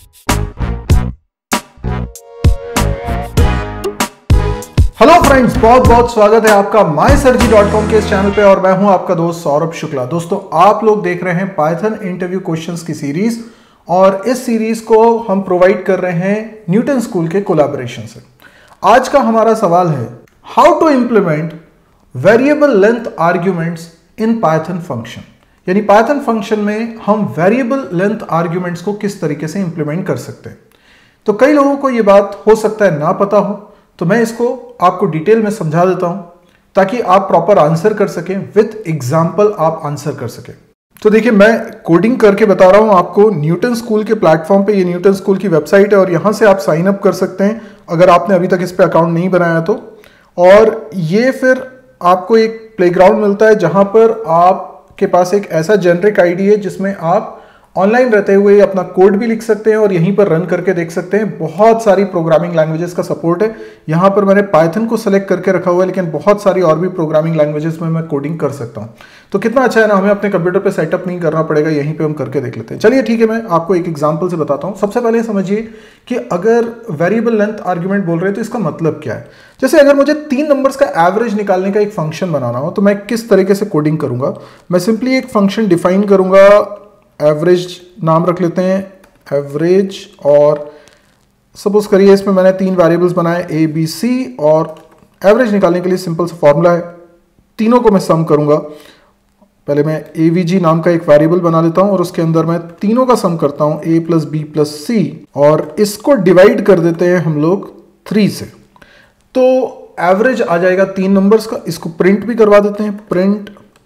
Hello friends, बहुत बहुत स्वागत है आपका mysurgery.com के इस चैनल पे और मैं हूं आपका दोस्त सौरभ शुक्ला। दोस्तों, आप लोग देख रहे हैं पाइथन इंटरव्यू क्वेश्चंस की सीरीज और इस सीरीज को हम प्रोवाइड कर रहे हैं न्यूटन स्कूल के कोलैबोरेशन से। आज का हमारा सवाल है how to implement variable length arguments in Python function. यानी पाइथन फंक्शन में हम वेरिएबल लेंथ आर्ग्यूमेंट्स को किस तरीके से इंप्लीमेंट कर सकते हैं। तो कई लोगों को यह बात हो सकता है ना पता हो, तो मैं इसको आपको डिटेल में समझा देता हूं ताकि आप प्रॉपर आंसर कर सकें, विथ एग्जांपल आप आंसर कर सकें। तो देखिए, मैं कोडिंग करके बता रहा हूं आपको न्यूटन स्कूल के प्लेटफॉर्म पे। ये न्यूटन स्कूल की वेबसाइट है और यहां से आप साइन अप कर सकते हैं अगर आपने अभी तक इस पे अकाउंट नहीं बनाया तो। और ये फिर आपको एक प्लेग्राउंड मिलता है जहां पर आपके पास एक ऐसा जेनरिक आईडी है जिसमें आप ऑनलाइन रहते हुए अपना कोड भी लिख सकते हैं और यहीं पर रन करके देख सकते हैं। बहुत सारी प्रोग्रामिंग लैंग्वेजेस का सपोर्ट है। यहां पर मैंने पाइथन को सेलेक्ट करके रखा हुआ है, लेकिन बहुत सारी और भी प्रोग्रामिंग लैंग्वेजेस में मैं कोडिंग कर सकता हूं। तो कितना अच्छा है ना, हमें अपने कंप्यूटर पे सेटअप नहीं करना पड़ेगा, यहीं पे हम करके देख लेते हैं। चलिए ठीक है, मैं आपको एक एग्जांपल से बताता हूं। सबसे पहले समझिए कि अगर वेरिएबल लेंथ आर्ग्यूमेंट बोल रहे हैं तो इसका मतलब क्या है। जैसे अगर मुझे 3 नंबर्स का एवरेज निकालने का एक फंक्शन बनाना हो तो मैं किस तरीके से कोडिंग करूंगा। मैं सिंपली एक फंक्शन डिफाइन करूंगा, एवरेज नाम रख लेते हैं, एवरेज। और सपोज करिए इसमें मैंने 3 वेरिएबल्स बनाए ए बी सी, और एवरेज निकालने के लिए सिंपल सा फॉर्मूला है, तीनों को मैं सम करूंगा। पहले मैं एवीजी नाम का एक वेरिएबल बना लेता हूं और उसके अंदर मैं तीनों का सम करता हूं, A plus B plus C, और इसको डिवाइड कर देते हैं हम लोग 3 से। तो एवरेज आ जाएगा 3 नंबर्स का। इसको प्रिंट भी करवा देते हैं, प्रिंट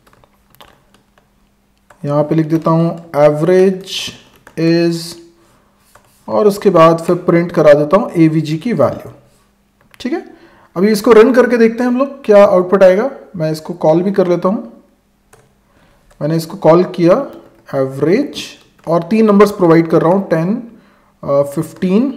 यहां पे लिख देता हूं एवरेज इज, और उसके बाद फिर प्रिंट करा देता हूं एवीजी की वैल्यू। ठीक है, अभी इसको रन करके देखते हैं हम लोग क्या आउटपुट आएगा। मैं इसको कॉल भी कर लेता हूं। मैंने इसको कॉल किया एवरेज और 3 नंबर्स प्रोवाइड कर रहा हूं, 10, 15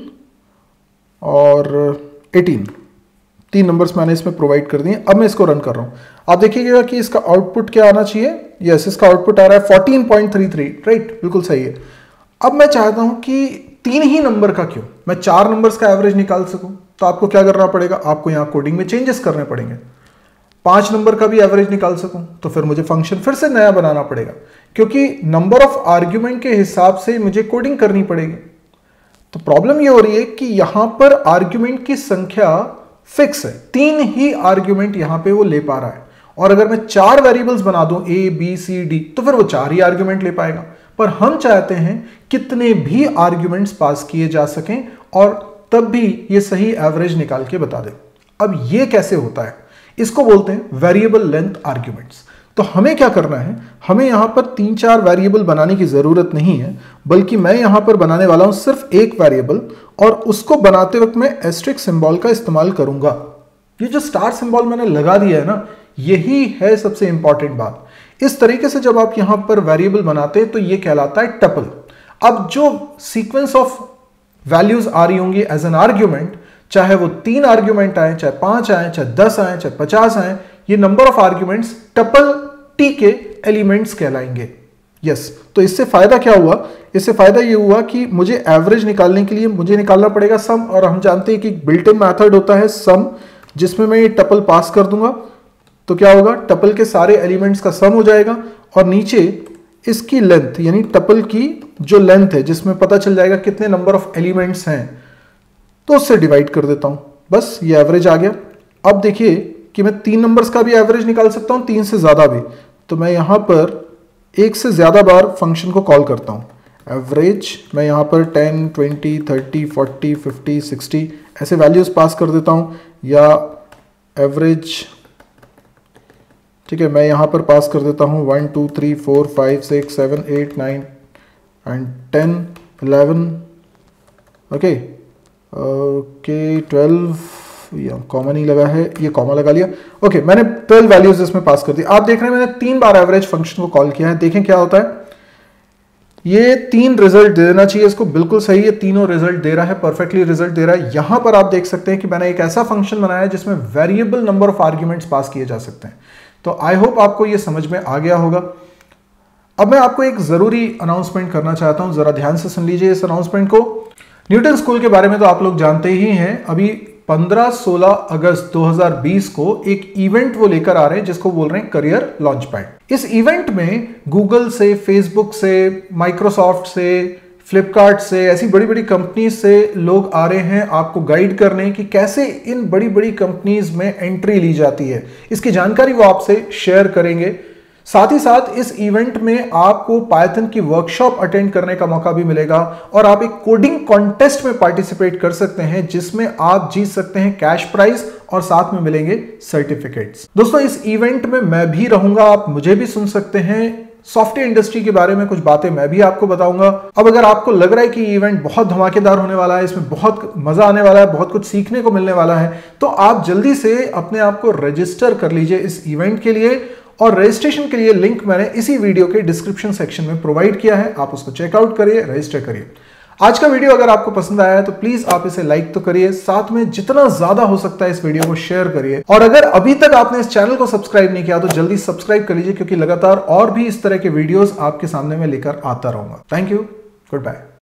और 18। 3 नंबर्स मैंने इसमें प्रोवाइड कर दिए। अब मैं इसको रन कर रहा हूं। आप देखिएगा कि इसका आउटपुट क्या आना चाहिए। यस, इसका आउटपुट आ रहा है 14.33, राइट, बिल्कुल सही है। अब मैं चाहता हूं कि 3 ही नंबर का क्यों, मैं 4 नंबर्स का एवरेज निकाल सकूं। तो आपको क्या करना पड़ेगा, आपको यहां कोडिंग में चेंजेस करने पड़ेंगे। 5 नंबर का भी एवरेज निकाल सकूं तो फिर मुझे फंक्शन फिर से नया बनाना पड़ेगा, क्योंकि नंबर ऑफ आर्ग्यूमेंट के हिसाब से मुझे कोडिंग करनी पड़ेगी। तो प्रॉब्लम यह हो रही है कि यहां पर आर्ग्यूमेंट की संख्या फिक्स है, 3 ही आर्ग्यूमेंट यहां पे वो ले पा रहा है। और अगर मैं 4 वेरिएबल्स बना दूं ए बी सी डी तो फिर वो 4 ही आर्ग्यूमेंट ले पाएगा। पर हम चाहते हैं कितने भी आर्ग्यूमेंट्स पास किए जा सकें और तब भी ये सही एवरेज निकाल के बता दे। अब ये कैसे होता है, इसको बोलते हैं वेरिएबल लेंथ आर्ग्यूमेंट्स। तो हमें क्या करना है, हमें यहां पर 3-4 वेरिएबल बनाने की जरूरत नहीं है, बल्कि मैं यहां पर बनाने वाला हूं सिर्फ एक वेरिएबल, और उसको बनाते वक्त मैं एस्टेरिस्क सिंबल का इस्तेमाल करूंगा। ये जो स्टार सिंबल मैंने लगा दिया है ना, यही है सबसे इंपॉर्टेंट बात। इस तरीके से जब आप यहां पर वेरिएबल बनाते हैं तो ये कहलाता है टपल। अब जो सीक्वेंस ऑफ वैल्यूज आ रही होंगी एज एन आर्ग्यूमेंट, चाहे वो 3 आर्ग्यूमेंट आए, चाहे 5 आए, चाहे 10 आए, चाहे 50 आए, ये number of arguments tuple T के एलिमेंट्स कहलाएंगे। यस, तो इससे फायदा क्या हुआ, इससे फायदा ये हुआ कि मुझे एवरेज निकालने के लिए मुझे निकालना पड़ेगा सम, और हम जानते हैं कि बिल्ट इन मेथड होता है सम, जिसमें मैं ये टपल पास कर दूंगा तो क्या होगा, टपल के सारे एलिमेंट्स का सम हो जाएगा और नीचे इसकी लेंथ, यानी टपल की जो लेंथ है जिसमें पता चल जाएगा कितने नंबर ऑफ एलिमेंट्स हैं, तो उससे डिवाइड कर देता हूं। बस ये एवरेज आ गया। अब देखिए कि मैं 3 नंबर्स का भी एवरेज निकाल सकता हूं, 3 से ज्यादा भी। तो मैं यहां पर 1 से ज्यादा बार फंक्शन को कॉल करता हूं। एवरेज मैं यहां पर 10, 20, 30, 40, 50, 60 ऐसे वैल्यूज पास कर देता हूं, या एवरेज, ठीक है, मैं यहां पर पास कर देता हूं 1, 2, 3, 4, 5, 6, 7, 8, 9 एंड 10, 11, ओके, 12, या कॉमा नहीं लगा है, ये कॉमा लगा लिया। ओके, मैंने 12 वैल्यूज इसमें पास कर दी। आप देख रहे हैं मैंने 3 बार एवरेज फंक्शन को कॉल किया है। देखें क्या होता है, ये 3 रिजल्ट दे देना चाहिए इसको, बिल्कुल सही है, तीनों रिजल्ट दे रहा है, परफेक्टली रिजल्ट दे रहा है। यहां पर आप देख सकते हैं कि मैंने एक ऐसा फंक्शन बनाया है जिसमें variable number of arguments pass किए जा सकते हैं। तो आई होप आपको ये समझ में आ गया होगा। अब मैं आपको एक जरूरी अनाउंसमेंट करना चाहता हूं, जरा ध्यान से सुन लीजिए इस अनाउंसमेंट को। न्यूटन स्कूल के बारे में तो आप लोग जानते ही हैं। अभी 15-16 अगस्त 2020 को एक इवेंट वो लेकर आ रहे हैं जिसको बोल रहे हैं करियर लॉन्च पैड। इस इवेंट में गूगल से, फेसबुक से, माइक्रोसॉफ्ट से, फ्लिपकार्ट से, ऐसी बड़ी बड़ी कंपनीज से लोग आ रहे हैं आपको गाइड करने कि कैसे इन बड़ी बड़ी कंपनीज में एंट्री ली जाती है। इसकी जानकारी वो आपसे शेयर करेंगे। साथ ही साथ इस इवेंट में आपको पाइथन की वर्कशॉप अटेंड करने का मौका भी मिलेगा और आप एक कोडिंग कॉन्टेस्ट में पार्टिसिपेट कर सकते हैं जिसमें आप जीत सकते हैं कैश प्राइज और साथ में मिलेंगे सर्टिफिकेट्स। दोस्तों, इस इवेंट में मैं भी रहूंगा, आप मुझे भी सुन सकते हैं। सॉफ्टवेयर इंडस्ट्री के बारे में कुछ बातें मैं भी आपको बताऊंगा। अब अगर आपको लग रहा है कि इवेंट बहुत धमाकेदार होने वाला है, इसमें बहुत मजा आने वाला है, बहुत कुछ सीखने को मिलने वाला है, तो आप जल्दी से अपने आप को रजिस्टर कर लीजिए इस इवेंट के लिए। और रजिस्ट्रेशन के लिए लिंक मैंने इसी वीडियो के डिस्क्रिप्शन सेक्शन में प्रोवाइड किया है, आप उसको चेकआउट करिए, रजिस्टर करिए। आज का वीडियो अगर आपको पसंद आया है तो प्लीज आप इसे लाइक तो करिए, साथ में जितना ज्यादा हो सकता है इस वीडियो को शेयर करिए। और अगर अभी तक आपने इस चैनल को सब्सक्राइब नहीं किया तो जल्दी सब्सक्राइब कर लीजिए, क्योंकि लगातार और भी इस तरह के वीडियोस आपके सामने में लेकर आता रहूंगा। Thank you, good bye.